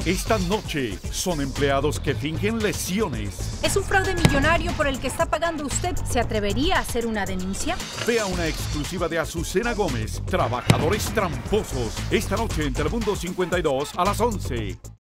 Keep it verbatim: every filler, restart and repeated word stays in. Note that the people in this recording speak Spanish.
Esta noche son empleados que fingen lesiones. ¿Es un fraude millonario por el que está pagando usted? ¿Se atrevería a hacer una denuncia? Vea una exclusiva de Azucena Gómez, Trabajadores Tramposos, esta noche en Telemundo cincuenta y dos a las once.